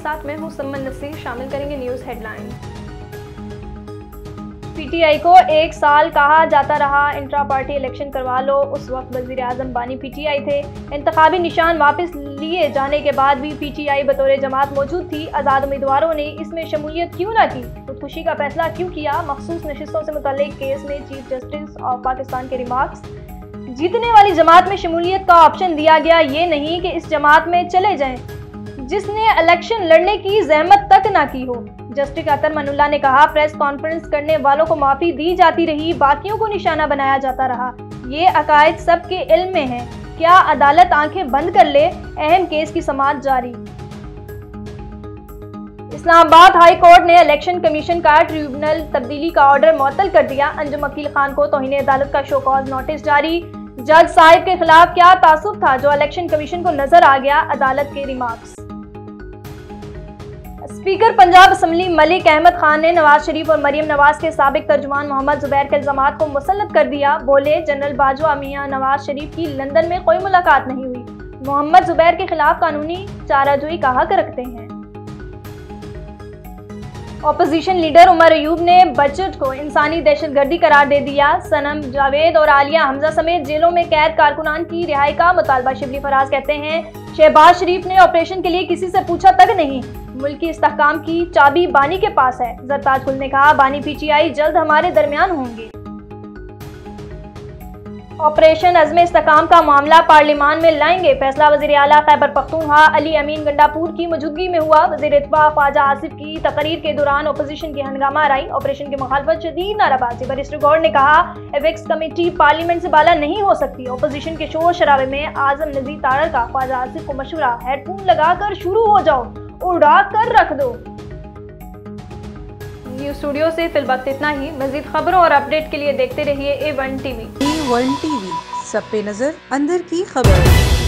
साथ मैं हूं सम्मन नसीर। शामिल करेंगे न्यूज़ हेडलाइन। पीटीआई को 1 साल कहा जाता रहा इंट्रा पार्टी इलेक्शन करवा लो। उस वक्त वजीर आजम बानी पीटीआई थे। इंतखाबी निशान वापस लिए जाने के बाद भी पीटीआई बतौर जमात मौजूद थी। आज़ाद उम्मीदवारों ने इसमें शमूलियत क्यों ना की? खुदकुशी का फैसला क्यों किया? मखसूस नशिस्तों से मुतल्लिक केस में चीफ जस्टिस ऑफ पाकिस्तान के रिमार्क्स। जीतने वाली जमात में शमूलियत का ऑप्शन दिया गया, ये नहीं कि इस जमात में चले जाएं जिसने इलेक्शन लड़ने की जहमत तक ना की हो। जस्टिस अतर मनुल्लाह ने कहा, प्रेस कॉन्फ्रेंस करने वालों को माफी दी जाती रही, बाकियों को निशाना बनाया जाता रहा। ये अकायद सबके इल्म में है। क्या अदालत आंखें बंद कर ले? अहम केस की समाअत जारी। इस्लामाबाद हाई कोर्ट ने इलेक्शन कमीशन का ट्रिब्यूनल तब्दीली का ऑर्डर मुअत्तल कर दिया। अंजुम अकील खान को तौहीन अदालत का शो कॉज नोटिस जारी। जज साहिब के खिलाफ क्या तासुब था जो इलेक्शन कमीशन को नजर आ गया? अदालत के remarks. Speaker Punjab assembly Malik Ahmad Khan ने नवाज शरीफ और मरियम नवाज के साबिक तर्जुमान मोहम्मद जुबैर के इल्जामात को मुसल्लत कर दिया। बोले, जनरल बाजवा मियां नवाज शरीफ की लंदन में कोई मुलाकात नहीं हुई। मोहम्मद जुबैर के खिलाफ कानूनी चाराजोई का हक रखते हैं। ऑपोजिशन लीडर उमर अयूब ने बजट को इंसानी दहशतगर्दी करार दे दिया। सनम जावेद और आलिया हमजा समेत जेलों में कैद कारकुनान की रिहाई का मुतालबा। शिबली फराज कहते हैं, शहबाज शरीफ ने ऑपरेशन के लिए किसी से पूछा तक नहीं। मुल्क की इस्तेहकाम की चाबी बानी के पास है। जरताज गुल ने कहा, बानी पीटीआई जल्द हमारे दरमियान होंगे। ऑपरेशन अज़्म इस्तेहकाम का मामला पार्लियामान में लाएंगे। फैसला वज़ीर आला खैबर पख्तूनख्वा अली अमीन गंडापुर की मौजूदगी में हुआ। वज़ीर इत्तफ़ाक़ ख्वाजा आसिफ की तकरीर के दौरान अपोजिशन की हंगामा आई। ऑपरेशन की मुखालफत शदीद नाराबाजी। बैरिस्टर गौर ने कहा, एविक्स कमेटी पार्लियामेंट से बाला नहीं हो सकती। अपोजिशन के शोर शराबे में आजम नज़ीर तारड़ का ख्वाजा आसिफ को मशवरा, हेडफोन लगाकर शुरू हो जाओ, उड़ा कर रख दो। न्यूज़ स्टूडियो से फिलवक्त इतना ही। मज़ीद खबरों और अपडेट के लिए देखते रहिए A1 TV। A1 TV, सब पे नजर, अंदर की खबर।